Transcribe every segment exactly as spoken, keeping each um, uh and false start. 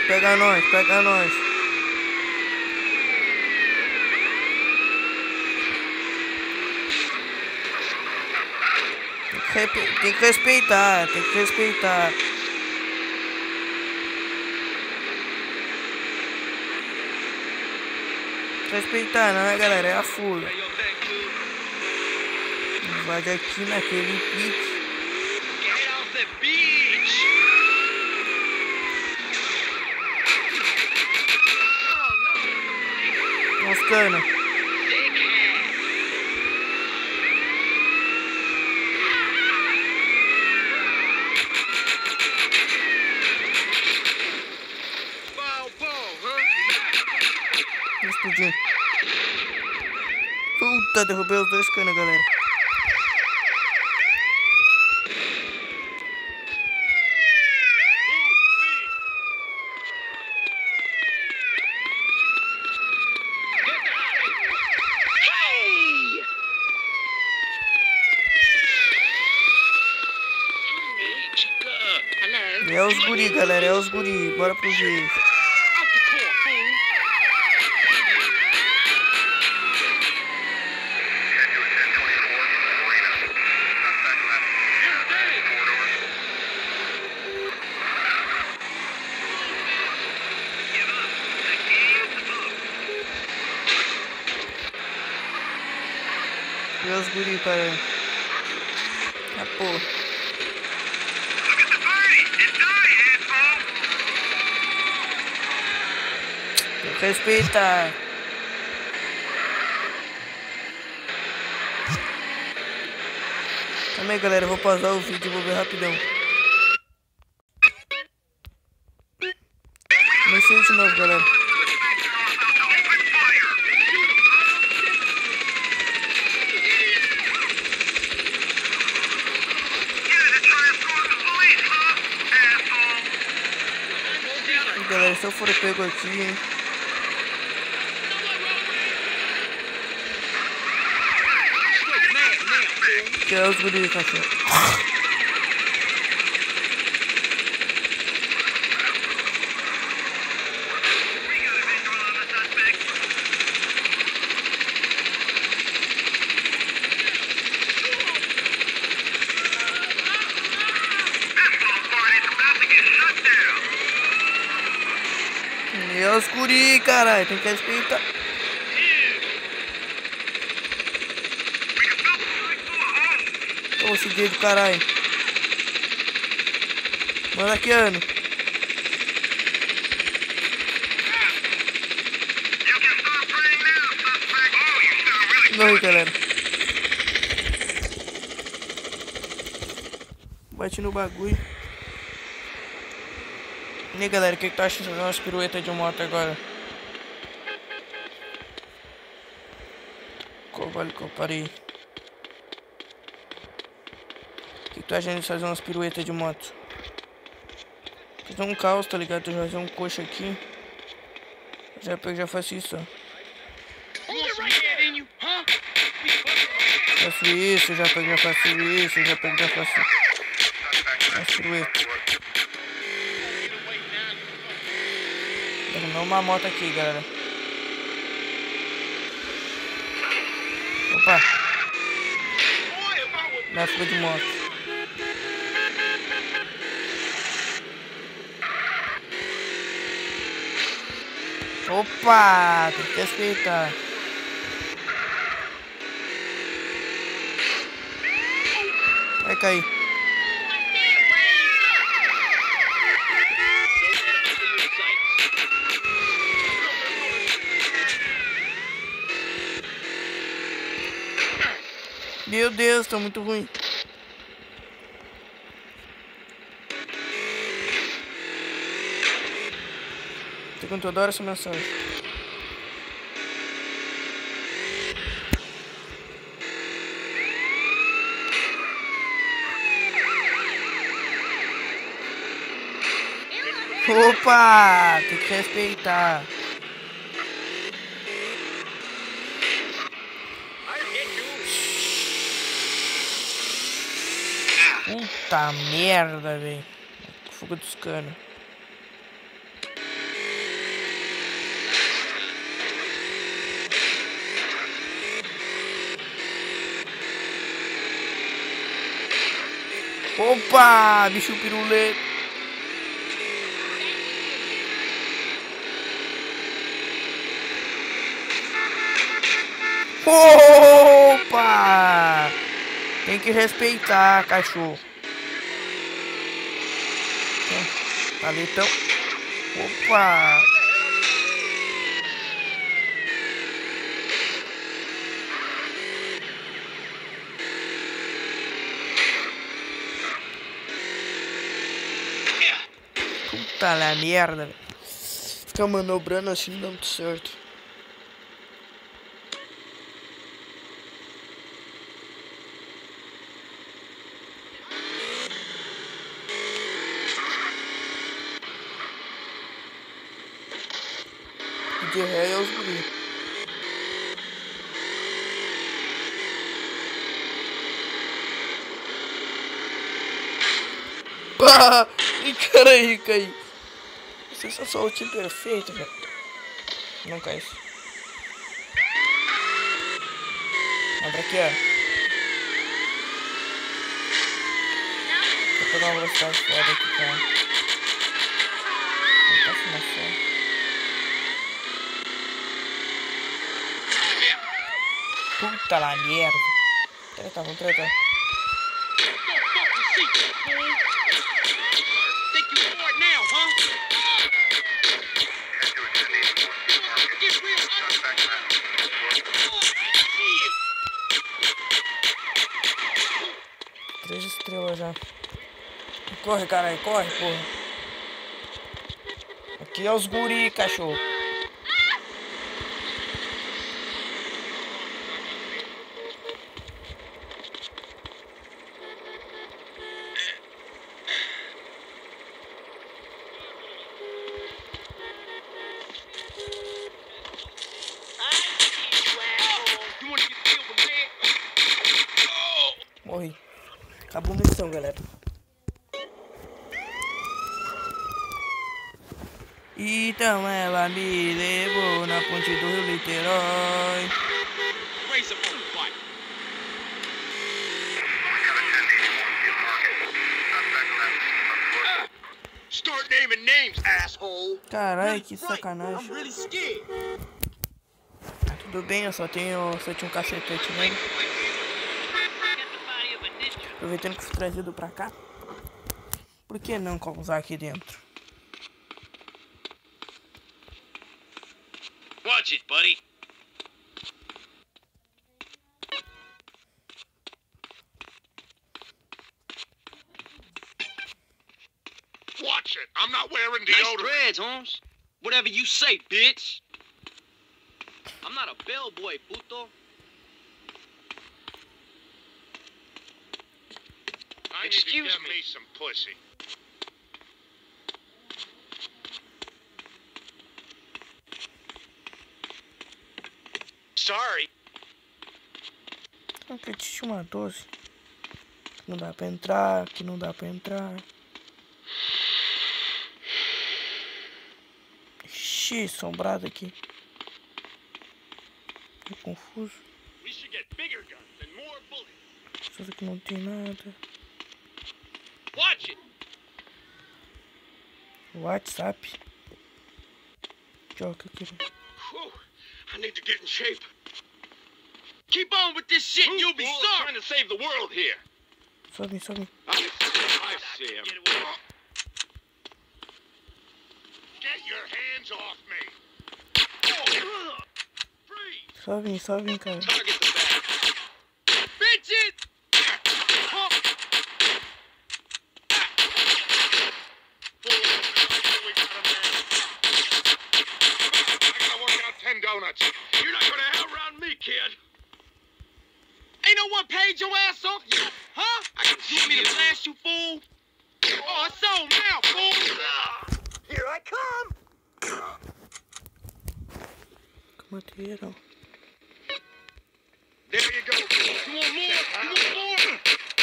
Pega nós, pega nós. Tem que, tem que respeitar, tem que respeitar. Respeitar, não é, galera? É a fula. Vai aqui naquele pique. Moscando. Explodiu. Puta, derrubei os dois canos, galera. É os guri, galera, é os guri. Bora pro vídeo. E os guri, cara. Ah, porra. Respeita. Também, galera, eu vou pausar o vídeo e vou ver rapidão. Comecei de novo, galera. Galera, se eu for pego aqui, hein? Que é os guri, cachorro. E é os guri, caralho, tem que respeitar. Ô, esse gay do caralho. Manda aqui, Ano. Morri, galera. Bate no bagulho. E aí, galera, o que, que tu acha de fazer umas piruetas de moto agora? Qual vale que eu parei? O que, que tu acha de fazer umas piruetas de moto? Fazer um caos, tá ligado? Tu já fazer um coxa aqui. Já pego, já faço isso, ó. Faço isso, já pego, já faço isso, já pego, já faço. Umas piruetas. Terminou uma moto aqui, galera. Opa! Na fuga de moto. Opa! Tem que respeitar. Vai cair. Meu Deus, tá muito ruim. Tem quanto eu adoro essa mensagem. Opa, tem que respeitar. Puta merda, velho. Fuga dos canos. Opa, bicho pirulê. Opa! Tem que respeitar, cachorro. Paletão. Opa! Puta la merda. Ficar manobrando assim não dá muito certo. De ré é os guri. Ah, e cara aí, cai. Você só só o time perfeito, velho. Não cai isso. Abre aqui, ó. Vou pegar uma velocidade foda aqui, cara. Não tá financiando. Puta la merda. Treta, vamos tretar. Três estrelas já. Corre, caralho, corre, porra. Aqui é os guri, cachorro. Morri. Acabou a missão, galera. Então ela me levou na ponte do Rio Niterói. Caralho, que sacanagem. Tudo bem, eu só tenho, só tinha um cacetete nele. Aproveitando que fui trazido pra cá, por que não causar aqui dentro? Watch it, buddy. Watch it. I'm not wearing deodorant. Nice dreads, Holmes. Whatever you say, bitch. I'm not a bellboy, puto. I Excuse need to get me. me some pussy. Sorry. Aqui tinha uma doze. Não dá pra entrar, aqui não dá pra entrar. Ixi, assombrado aqui. Tô confuso. We should get bigger guns and more bullets. Isso aqui não tem nada. Watch it. WhatsApp. Joga aqui. Whew. I need to get in shape. Keep on with this shit and you'll be Bull, sorry. trying to save the world here. Sobe, sobe. I, I see him. Get your hands off me. Oh. Freeze. Sobe, sobe, cara. Target the back. Bitches! Huh? I gotta work out ten donuts. You're not gonna outrun me, kid. Ain't no one paid your ass off, you, huh? I can You want me to see blast you, fool? Oh, it's on now, fool. Here I come. Mateiro. There you go. You want more? You want more?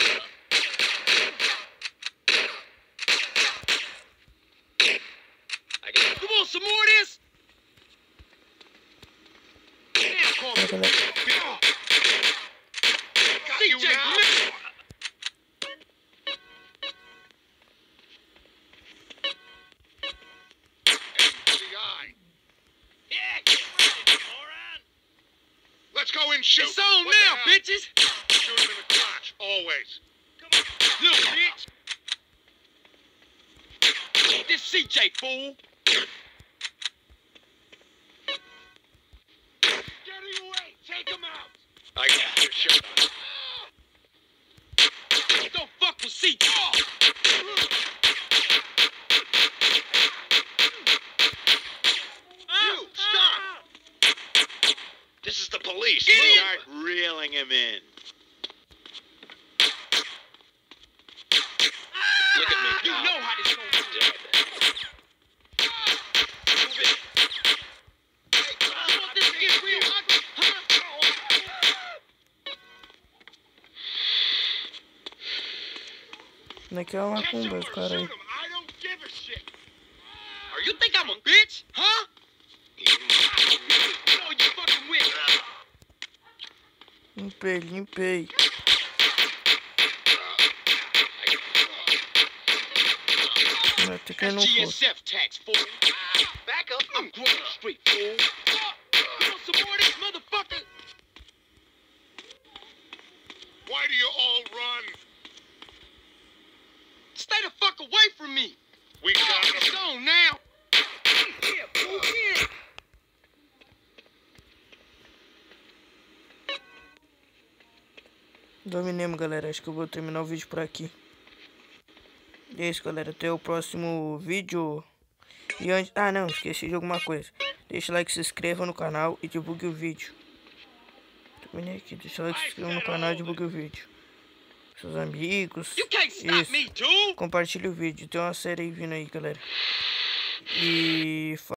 I got. You want some more of this? Damn, call me. Pega lá. Got you C J, now. come here. shoot. It's on What the now, hell? bitches. Shoot him in the crotch, always. Little bitch. This C J, fool. Get him away. Take him out. I got your shirt on. Don't fuck with C J. You, stop. This is the police. Get in. Start reeling him in. Look at me. You pal. know how this goes. Dead. Move it. You want this to get real ugly, huh? Naquela Catch him macumba, or os shoot caras aí. him. I don't give a shit. Or you think I'm a bitch, huh? You know you fucking with. Limpei, limpei. Até que não G for. S F tax, fool. Back up. I'm Grove Street, fool. You want some more of this, motherfucker? Why do you all run? Stay the fuck away from me. We got It's him. on now. Yeah, fool, yeah. Dominemos, galera. Acho que eu vou terminar o vídeo por aqui. E é isso, galera. Até o próximo vídeo. E antes... Ah, não. Esqueci de alguma coisa. Deixa o like, se inscreva no canal e divulgue o vídeo. Terminei aqui. Deixa o like, se inscreva no canal e divulgue o vídeo. Seus amigos. You can't stop Isso. me, dude. Compartilhe o vídeo. Tem uma série aí vindo aí, galera. E...